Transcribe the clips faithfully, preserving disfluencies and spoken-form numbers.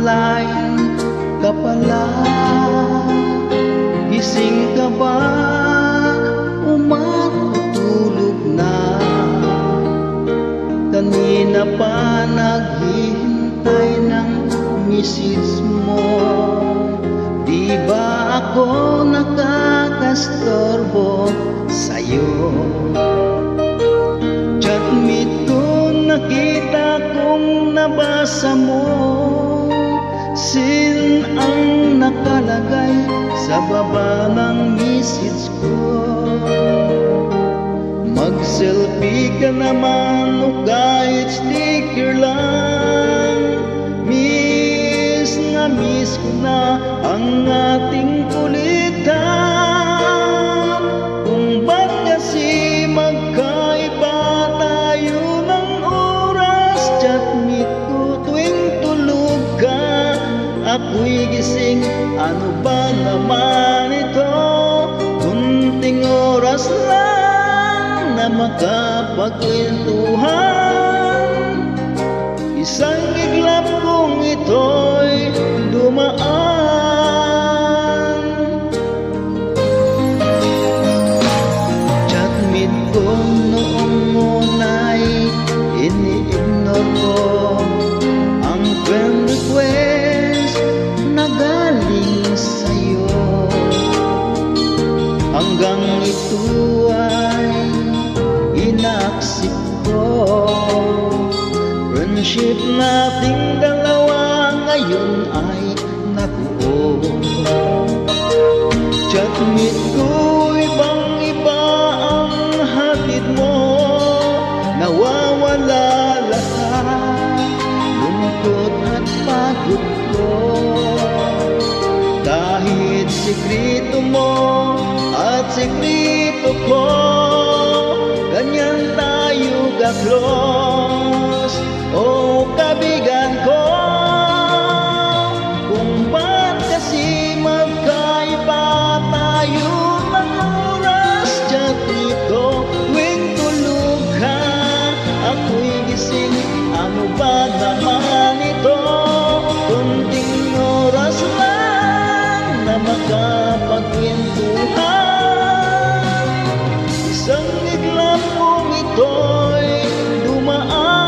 akalain ka pala. Gising ka ba? Umatutulog na. Kanina pa naghihintay ng misis mo. Di ba ako nakakastorbo sa'yo? Chat me to, nakita kong nabasa mo. Sin ang nakalagay sa baba ng message ko. Mag-selfie ka naman o kahit sticker lang. Miss na miss ko na ang ating kulitan. Kung ba't kasi magkaiba tayo ng oras? Chat me ko tuwing tulog ka, ako'y gising. Ano ba naman ito? Kunting oras lang na makapagkwentuhan. Isang iglap kong ito'y dumaan. Chat me ko noong una'y ini-ignore ko ang friend request na galing sa'yo. Hanggang ito ay ina-accept ko. Friendship nating dalawa ngayon ay nabuo. Chat me ko, ibang iba ang hatid mo. Nawawala lahat, lungkot at pagod ko. Kahit sikreto mo at sikreto ko, ganyan tayo ka-close. O kabigan ko, kung ba't kasi magkaiba tayo ng oras? Chat nito tuwing tulog ka, ako'y gising. Ano ba naman ito? Kunting oras lang na makapagkwentuhan. Isang iglap kong ito'y dumaan.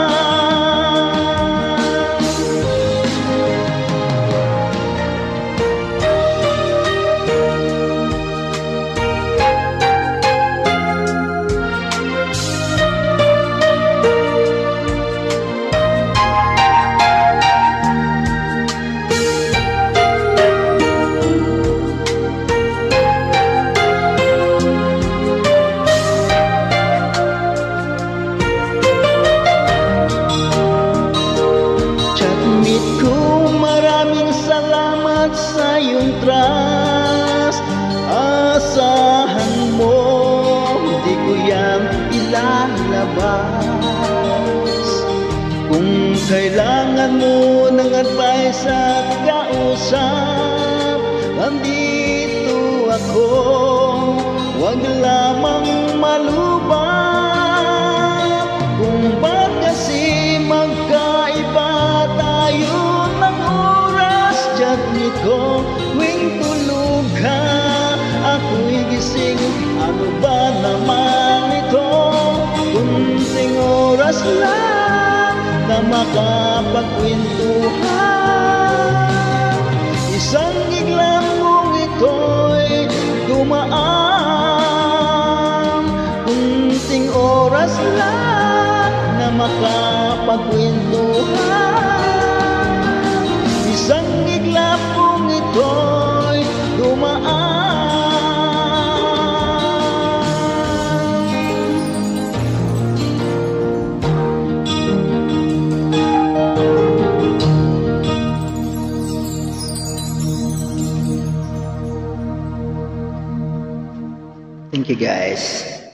Sa iyong trust, asahan mo, di ko yan ilalabas. Kung kailangan mo ng advice at kausap, nandito ako, huwag lamang malubak. Kung ba't kasi magkaiba tayo ng oras? Chat me ko tuwing tulog ka, ako'y gising. Ano ba naman ito? Kunting oras lang na makapagkwentuhan. Isang iglap kong ito'y dumaan. Kunting oras lang na makapagkwentuhan. Isang iglap kong ito'y dumaan. Thank you guys.